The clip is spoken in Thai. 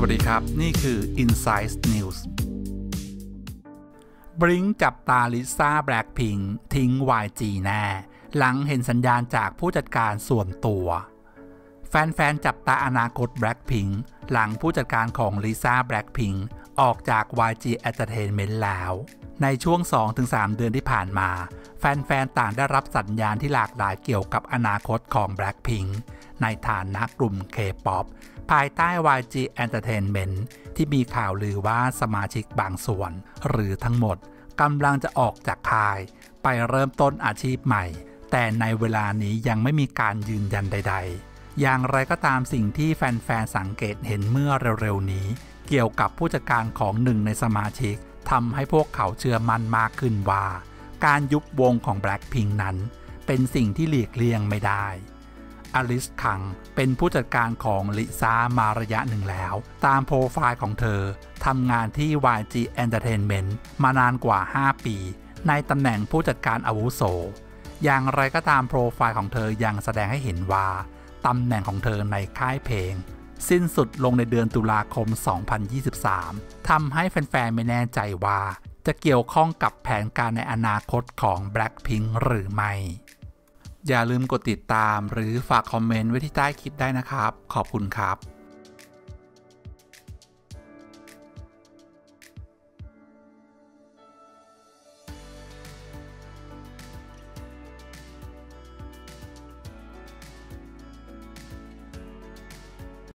วัสดีครับนี่คือ Inside News บลิงจับตาลิซ่าแบล็คพิงค์ทิ้ง YG แน่หลังเห็นสัญญาณจากผู้จัดการส่วนตัวแฟนๆจับตาอนาคตแบล็คพิงค์หลังผู้จัดการของลิซ่าแบล็คพิงค์ออกจาก YG Entertainment แล้วในช่วง 2-3 เดือนที่ผ่านมาแฟนๆต่างได้รับสัญญาณที่หลากหลายเกี่ยวกับอนาคตของแบล็คพิงค์ในฐานะกลุ่ม K-POP ภายใต้ YG Entertainment ที่มีข่าวลือว่าสมาชิกบางส่วนหรือทั้งหมดกำลังจะออกจากค่ายไปเริ่มต้นอาชีพใหม่แต่ในเวลานี้ยังไม่มีการยืนยันใดๆอย่างไรก็ตามสิ่งที่แฟนๆสังเกตเห็นเมื่อเร็วๆนี้เกี่ยวกับผู้จัดการของหนึ่งในสมาชิกทำให้พวกเขาเชื่อมั่นมากขึ้นว่าการยุบวงของ Blackpink นั้นเป็นสิ่งที่หลีกเลี่ยงไม่ได้อลิสคังเป็นผู้จัดการของลิซ่ามาระยะหนึ่งแล้วตามโปรไฟล์ของเธอทำงานที่ YG Entertainment มานานกว่า 5 ปีในตำแหน่งผู้จัดการอาวุโสอย่างไรก็ตามโปรไฟล์ของเธอยังแสดงให้เห็นว่าตำแหน่งของเธอในค่ายเพลงสิ้นสุดลงในเดือนตุลาคม 2023 ทำให้แฟนๆไม่แน่ใจว่าจะเกี่ยวข้องกับแผนการในอนาคตของ Blackpink หรือไม่อย่าลืมกดติดตามหรือฝากคอมเมนต์ไว้ที่ใต้คลิปได้นะครับขอบคุณครับ